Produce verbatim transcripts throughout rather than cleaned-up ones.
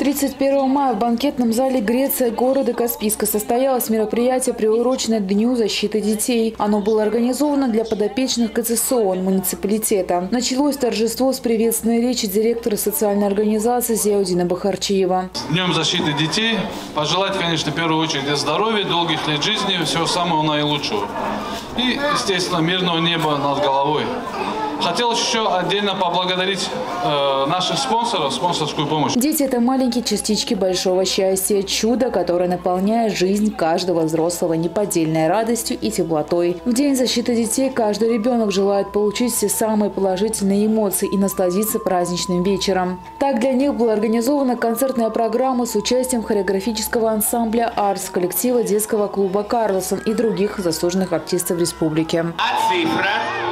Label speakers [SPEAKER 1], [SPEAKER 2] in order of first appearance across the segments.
[SPEAKER 1] тридцать первого мая в банкетном зале Греция города Каспийска состоялось мероприятие, приуроченное к Дню защиты детей. Оно было организовано для подопечных ка цэ эс о муниципалитета. Началось торжество с приветственной речи директора социальной организации Зияудина Бахарчиева.
[SPEAKER 2] С Днем защиты детей пожелать, конечно, в первую очередь здоровья, долгих лет жизни, всего самого наилучшего. И, естественно, мирного неба над головой. Хотел еще отдельно поблагодарить э, наших спонсоров, спонсорскую помощь.
[SPEAKER 1] Дети – это маленькие частички большого счастья, чудо, которое наполняет жизнь каждого взрослого неподдельной радостью и теплотой. В День защиты детей каждый ребенок желает получить все самые положительные эмоции и насладиться праздничным вечером. Так для них была организована концертная программа с участием хореографического ансамбля «Арс», коллектива детского клуба «Карлсон» и других заслуженных артистов республики.
[SPEAKER 3] А цифра?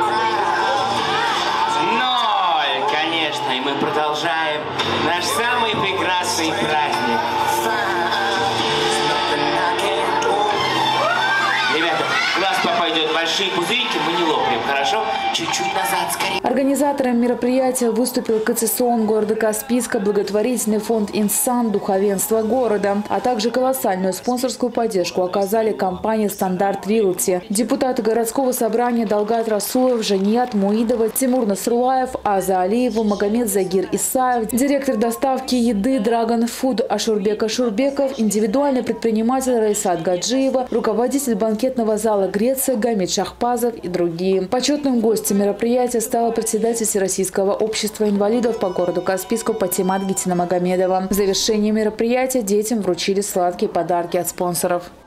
[SPEAKER 3] И мы продолжаем наш самый прекрасный праздник. Ребята, глаз попадет, большие пузырики мы не лопнем, хорошо? Чуть-чуть назад, скорее.
[SPEAKER 1] Организатором мероприятия выступил ка цэ эс о города Каспийска, благотворительный фонд «Инсан», духовенство города, а также колоссальную спонсорскую поддержку оказали компания «Стандарт Рилти». Депутаты городского собрания Далгат Расулов, Жаният Муидова, Тимур Насрулаев, Аза Алиева, Магомед Загир Исаев, директор доставки еды Драгон Фуд Ашурбек Ашурбеков, индивидуальный предприниматель Раисат Гаджиева, руководитель банкетного зала Греция Гамид Шахпазов и другие. Почетным гостем мероприятия стала председатель Всероссийского общества инвалидов по городу Каспийску Патимат Гитина Магомедова. В завершении мероприятия детям вручили сладкие подарки от спонсоров.